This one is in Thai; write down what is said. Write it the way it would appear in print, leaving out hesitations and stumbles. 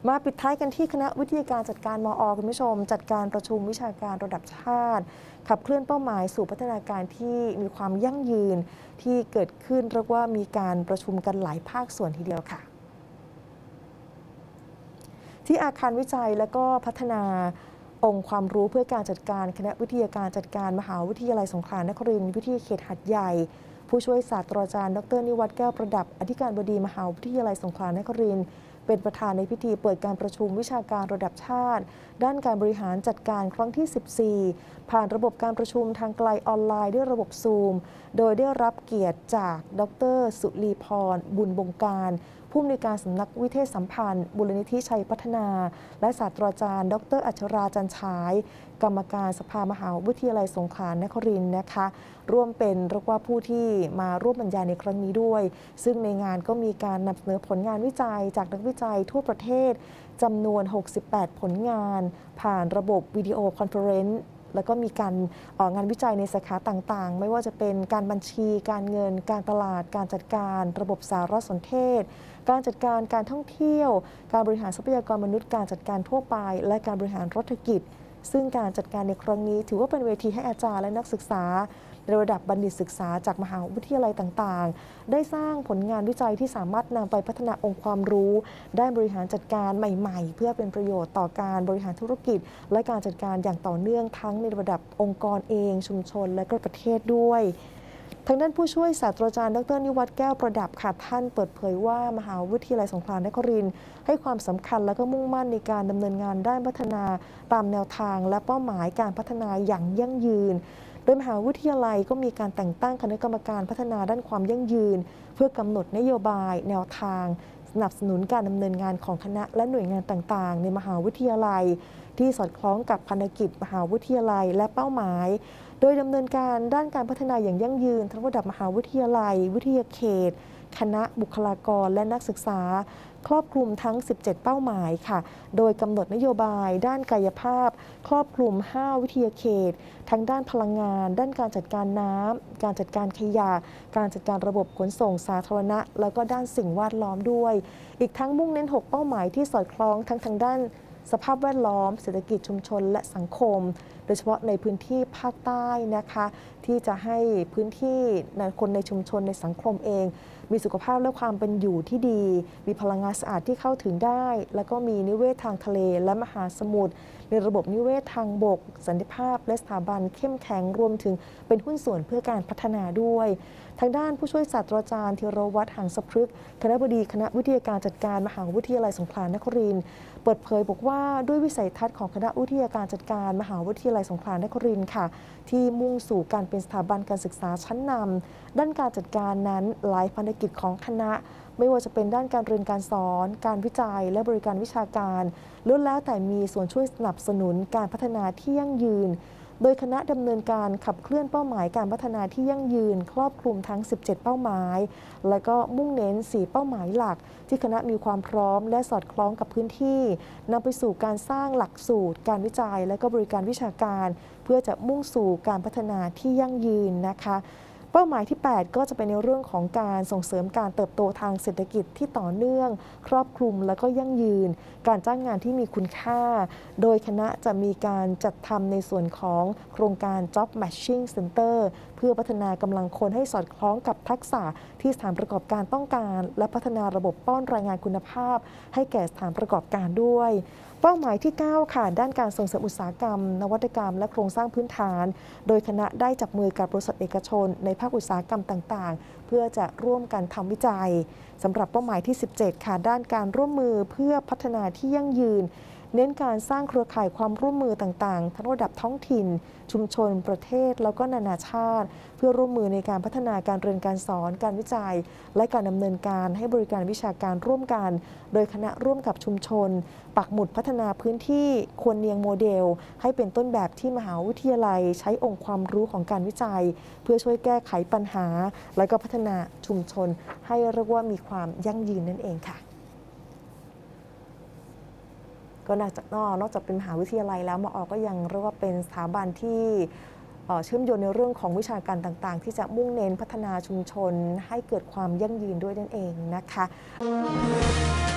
มาปิดท้ายกันที่คณะวิทยาการจัดการมอ.คุณผู้ชมจัดการประชุมวิชาการระดับชาติขับเคลื่อนเป้าหมายสู่พัฒนาการที่มีความยั่งยืนที่เกิดขึ้นเรียกว่ามีการประชุมกันหลายภาคส่วนทีเดียวค่ะที่อาคารวิจัยและก็พัฒนาองค์ความรู้เพื่อการจัดการคณะวิทยาการจัดการมหาวิทยาลัยสงขลานครินทร์วิทยาเขตหัดใหญ่ผู้ช่วยศาสตราจารย์ดร.นิวัฒน์แก้วประดับอธิการบดีมหาวิทยาลัยสงขลานครินทร์เป็นประธานในพิธีเปิดการประชุมวิชาการระดับชาติด้านการบริหารจัดการครั้งที่ 14 ผ่านระบบการประชุมทางไกลออนไลน์ด้วยระบบซูมโดยได้รับเกียรติจากดร.สุรีพรบุญบงการผู้อำนวยการสำนักวิเทศสัมพันธ์มูลนิธิชัยพัฒนาและศาสตราจารย์ดร.อัชราจันฉายกรรมการสภามหาวิทยาลัยสงขลานครินทร์นะคะร่วมเป็นเรียกว่าผู้ที่มาร่วมบรรยายในครั้งนี้ด้วยซึ่งในงานก็มีการนำเสนอผลงานวิจัยจากนักวิจัยทั่วประเทศจำนวน 68 ผลงานผ่านระบบวิดีโอคอนเฟอเรนซ์แล้วก็มีการงานวิจัยในสาขาต่างๆไม่ว่าจะเป็นการบัญชีการเงินการตลาดการจัดการระบบสารสนเทศการจัดการการท่องเที่ยวการบริหารทรัพยากรมนุษย์การจัดการทั่วไปและการบริหารรัฐกิจซึ่งการจัดการในครั้งนี้ถือว่าเป็นเวทีให้อาจารย์และนักศึกษาในระดับบัณฑิตศึกษาจากมหาวิทยาลัยต่างๆได้สร้างผลงานวิจัยที่สามารถนำไปพัฒนาองค์ความรู้ด้านบริหารจัดการใหม่ๆเพื่อเป็นประโยชน์ต่อการบริหารธุรกิจและการจัดการอย่างต่อเนื่องทั้งในระดับองค์กรเองชุมชนและก็ประเทศด้วยทางด้านผู้ช่วยศาสตราจารย์ดร.นิวัฒน์แก้วประดับค่ะท่านเปิดเผยว่ามหาวิทยาลัยสงขลานครินทร์ให้ความสำคัญและก็มุ่งมั่นในการดำเนินงานด้านพัฒนาตามแนวทางและเป้าหมายการพัฒนาอย่างยั่งยืนโดยมหาวิทยาลัยก็มีการแต่งตั้งคณะกรรมการพัฒนาด้านความยั่งยืนเพื่อกำหนดนโยบายแนวทางสนับสนุนการดำเนินงานของคณะและหน่วยงานต่างๆในมหาวิทยาลัยที่สอดคล้องกับภารกิจมหาวิทยาลัยและเป้าหมายโดยดำเนินการด้านการพัฒนาอย่างยั่งยืนทั้งระดับมหาวิทยาลัยวิทยาเขตคณะบุคลากรและนักศึกษาครอบคลุมทั้ง 17 เป้าหมายค่ะโดยกำหนดนโยบายด้านกายภาพครอบคลุม 5 วิทยาเขตทั้งด้านพลังงานด้านการจัดการน้ำการจัดการขยะการจัดการระบบขนส่งสาธารณะแล้วก็ด้านสิ่งแวดล้อมด้วยอีกทั้งมุ่งเน้น 6 เป้าหมายที่สอดคล้องทั้งทางด้านสภาพแวดล้อมเศรษฐกิจชุมชนและสังคมโดยเฉพาะในพื้นที่ภาคใต้นะคะที่จะให้พื้นที่คนในชุมชนในสังคมเองมีสุขภาพและความเป็นอยู่ที่ดีมีพลังงานสะอาดที่เข้าถึงได้แล้วก็มีนิเวศทางทะเลและมหาสมุทรมีระบบนิเวศทางบกสันติภาพและสถาบันเข้มแข็งรวมถึงเป็นหุ้นส่วนเพื่อการพัฒนาด้วยทางด้านผู้ช่วยศาสตราจารย์ธีรวัฒน์ หางสพฤกษ์คณบดีคณะวิทยาการจัดการมหาวิทยาลัยสงขลานครินทร์เปิดเผยบอกว่าด้วยวิสัยทัศน์ของคณะวิทยาการจัดการมหาวิทยาลัยสงขลานครินทร์ค่ะที่มุ่งสู่การเป็นสถาบันการศึกษาชั้นนำด้านการจัดการนั้นหลายภารกิจของคณะไม่ว่าจะเป็นด้านการเรียนการสอนการวิจัยและบริการวิชาการล้วนแล้วแต่มีส่วนช่วยสนับสนุนการพัฒนาที่ยั่งยืนโดยคณะดำเนินการขับเคลื่อนเป้าหมายการพัฒนาที่ยั่งยืนครอบคลุมทั้ง 17 เป้าหมายและก็มุ่งเน้น 4 เป้าหมายหลักที่คณะมีความพร้อมและสอดคล้องกับพื้นที่นำไปสู่การสร้างหลักสูตรการวิจัยและก็บริการวิชาการเพื่อจะมุ่งสู่การพัฒนาที่ยั่งยืนนะคะเป้าหมายที่ 8 ก็จะเป็นในเรื่องของการส่งเสริมการเติบโตทางเศรษฐกิจที่ต่อเนื่องครอบคลุมและก็ยั่งยืนการจ้างงานที่มีคุณค่าโดยคณะจะมีการจัดทำในส่วนของโครงการ Job Matching Center เพื่อพัฒนากำลังคนให้สอดคล้องกับทักษะที่สถานประกอบการต้องการและพัฒนาระบบป้อนรายงานคุณภาพให้แก่สถานประกอบการด้วยเป้าหมายที่ 9 ค่ะด้านการส่งเสริมอุตสาหกรรมนวัตกรรมและโครงสร้างพื้นฐานโดยคณะได้จับมือกับบริษัทเอกชนในภาคอุตสาหกรรมต่างๆเพื่อจะร่วมกันทำวิจัยสำหรับเป้าหมายที่ 17 ค่ะด้านการร่วมมือเพื่อพัฒนาที่ยั่งยืนเน้นการสร้างเครือข่ายความร่วมมือต่างๆทั้งระดับท้องถิ่นชุมชนประเทศแล้วก็นานาชาติเพื่อร่วมมือในการพัฒนาการเรียนการสอนการวิจัยและการดำเนินการให้บริการวิชาการร่วมกันโดยคณะร่วมกับชุมชนปักหมุดพัฒนาพื้นที่ควรเนียงโมเดลให้เป็นต้นแบบที่มหาวิทยาลัยใช้องค์ความรู้ของการวิจัยเพื่อช่วยแก้ไขปัญหาและก็พัฒนาชุมชนให้เรียกว่ามีความยั่งยืนนั่นเองค่ะก็นอกจากเป็นมหาวิทยาลัยแล้วมอ.ก็ยังเรียกว่าเป็นสถาบันที่เชื่อมโยงในเรื่องของวิชาการต่างๆที่จะมุ่งเน้นพัฒนาชุมชนให้เกิดความยั่งยืนด้วยนั่นเองนะคะ